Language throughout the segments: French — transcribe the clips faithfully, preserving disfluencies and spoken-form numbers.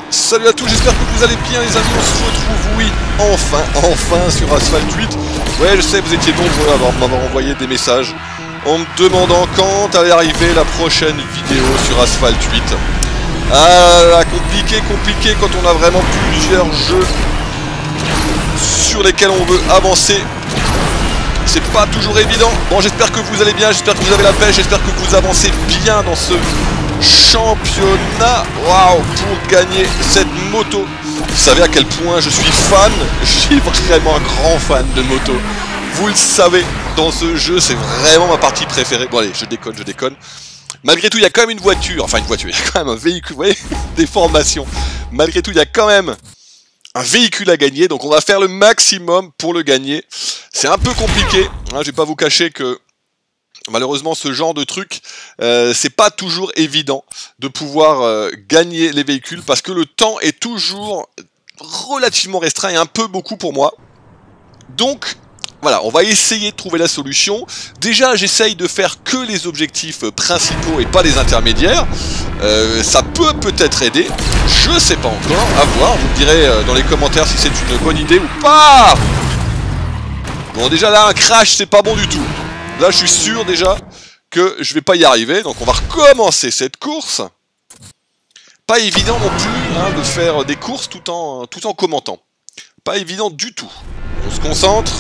Salut à tous, j'espère que vous allez bien les amis, on se retrouve, oui, enfin, enfin sur Asphalt huit. Ouais, je sais, vous étiez nombreux à m'avoir envoyé des messages en me demandant quand allait arriver la prochaine vidéo sur Asphalt huit. Ah là, compliqué, compliqué quand on a vraiment plusieurs jeux sur lesquels on veut avancer. C'est pas toujours évident. Bon, j'espère que vous allez bien, j'espère que vous avez la pêche, j'espère que vous avancez bien dans ce championnat. Waouh, pour gagner cette moto. Vous savez à quel point je suis fan, je suis vraiment un grand fan de moto. Vous le savez, dans ce jeu, c'est vraiment ma partie préférée. Bon allez, je déconne, je déconne. Malgré tout, il y a quand même une voiture, enfin une voiture, il y a quand même un véhicule, vous voyez, des formations. Malgré tout, il y a quand même un véhicule à gagner, donc on va faire le maximum pour le gagner. C'est un peu compliqué, hein, je vais pas vous cacher que malheureusement ce genre de truc, euh, c'est pas toujours évident de pouvoir euh, gagner les véhicules parce que le temps est toujours relativement restreint et un peu beaucoup pour moi. Donc voilà, on va essayer de trouver la solution. Déjà, j'essaye de faire que les objectifs principaux et pas les intermédiaires. Euh, ça peut peut-être aider. Je sais pas encore. À voir. Vous me direz euh, dans les commentaires si c'est une bonne idée ou pas. Bon, déjà là, un crash, c'est pas bon du tout. Là, je suis sûr déjà que je vais pas y arriver. Donc, on va recommencer cette course. Pas évident non plus hein, de faire des courses tout en, tout en commentant. Pas évident du tout. On se concentre.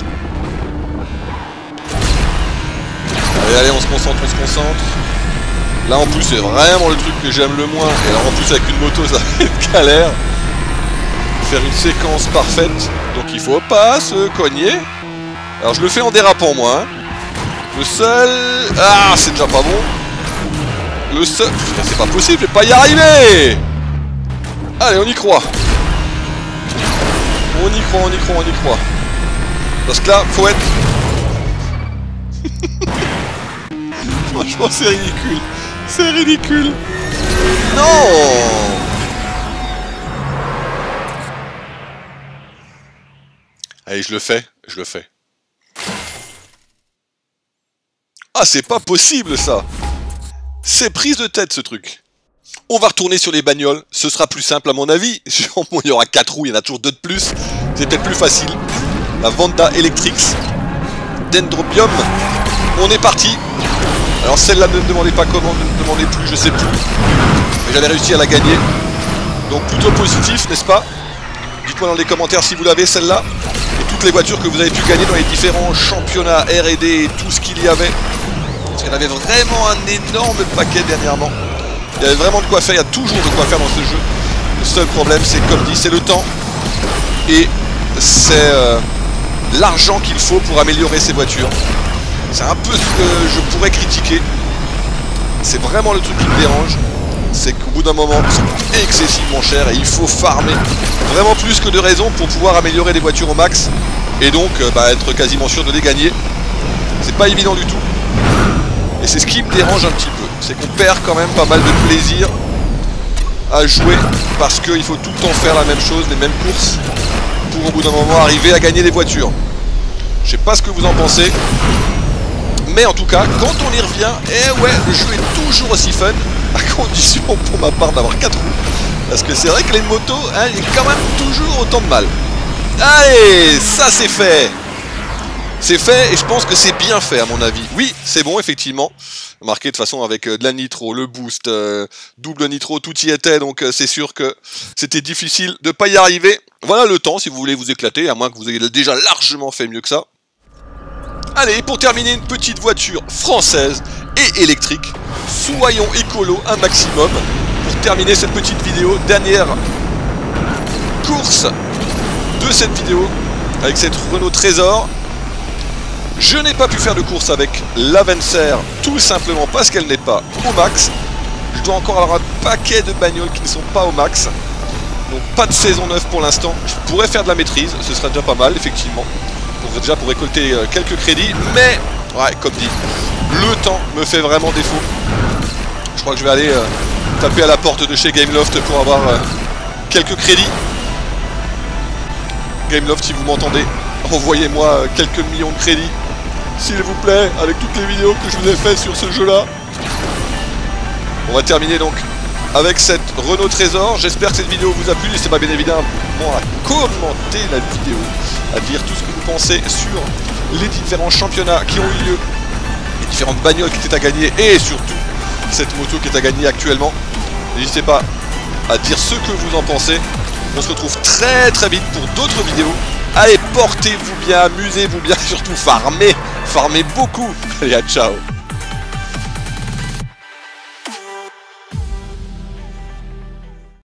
Allez, allez, on se concentre, on se concentre. Là, en plus, c'est vraiment le truc que j'aime le moins. Et alors, en plus, avec une moto, ça va être galère. Faire une séquence parfaite. Donc, il faut pas se cogner. Alors, je le fais en dérapant, moi. Hein. Le seul... Ah, c'est déjà pas bon. Le seul... C'est pas possible, je vais pas y arriver. Allez, on y croit. On y croit, on y croit, on y croit. Parce que là, faut être... Franchement, c'est ridicule. C'est ridicule. Non. Allez, je le fais. Je le fais. Ah, c'est pas possible, ça. C'est prise de tête, ce truc. On va retourner sur les bagnoles. Ce sera plus simple, à mon avis. Il y aura quatre roues, il y en a toujours deux de plus. C'est peut-être plus facile. La Honda Electrics. Dendrobium. On est parti. Alors celle-là, ne me demandez pas comment, ne me demandez plus, je sais plus. Mais j'avais réussi à la gagner. Donc plutôt positif, n'est-ce pas? Dites-moi dans les commentaires si vous l'avez celle-là. Et toutes les voitures que vous avez pu gagner dans les différents championnats R et D et tout ce qu'il y avait. Parce qu'il y en avait vraiment un énorme paquet dernièrement. Il y avait vraiment de quoi faire, il y a toujours de quoi faire dans ce jeu. Le seul problème, c'est comme dit, c'est le temps. Et c'est euh, l'argent qu'il faut pour améliorer ces voitures. C'est un peu ce que je pourrais critiquer. C'est vraiment le truc qui me dérange. C'est qu'au bout d'un moment, c'est excessivement cher et il faut farmer vraiment plus que de raisons pour pouvoir améliorer les voitures au max. Et donc euh, bah, être quasiment sûr de les gagner. C'est pas évident du tout. Et c'est ce qui me dérange un petit peu. C'est qu'on perd quand même pas mal de plaisir à jouer. Parce qu'il faut tout le temps faire la même chose, les mêmes courses. Pour au bout d'un moment arriver à gagner les voitures. Je sais pas ce que vous en pensez. Mais en tout cas, quand on y revient, eh ouais, le jeu est toujours aussi fun, à condition pour ma part d'avoir quatre roues. Parce que c'est vrai que les motos, hein, il y a quand même toujours autant de mal. Allez, ça c'est fait. C'est fait et je pense que c'est bien fait à mon avis. Oui, c'est bon effectivement. Marqué de toute façon avec euh, de la nitro, le boost, euh, double nitro, tout y était. Donc euh, c'est sûr que c'était difficile de pas y arriver. Voilà le temps si vous voulez vous éclater, à moins que vous ayez déjà largement fait mieux que ça. Allez, pour terminer, une petite voiture française et électrique. Soyons écolo un maximum. Pour terminer cette petite vidéo, dernière course de cette vidéo avec cette Renault Trésor. Je n'ai pas pu faire de course avec l'Avencer, tout simplement parce qu'elle n'est pas au max. Je dois encore avoir un paquet de bagnoles qui ne sont pas au max. Donc pas de saison neuve pour l'instant. Je pourrais faire de la maîtrise, ce serait déjà pas mal, effectivement. Pour, déjà pour récolter euh, quelques crédits, mais, ouais, comme dit, le temps me fait vraiment défaut. Je crois que je vais aller euh, taper à la porte de chez Gameloft pour avoir euh, quelques crédits. Gameloft, si vous m'entendez, envoyez-moi euh, quelques millions de crédits, s'il vous plaît, avec toutes les vidéos que je vous ai faites sur ce jeu-là. On va terminer donc avec cette Renault Trésor. J'espère que cette vidéo vous a plu. N'hésitez pas bien évidemment à commenter la vidéo, à dire tout ce que vous pensez sur les différents championnats qui ont eu lieu, les différentes bagnoles qui étaient à gagner et surtout cette moto qui est à gagner actuellement. N'hésitez pas à dire ce que vous en pensez. On se retrouve très très vite pour d'autres vidéos. Allez, portez-vous bien, amusez-vous bien, surtout farmez, farmez beaucoup. Allez, à ciao.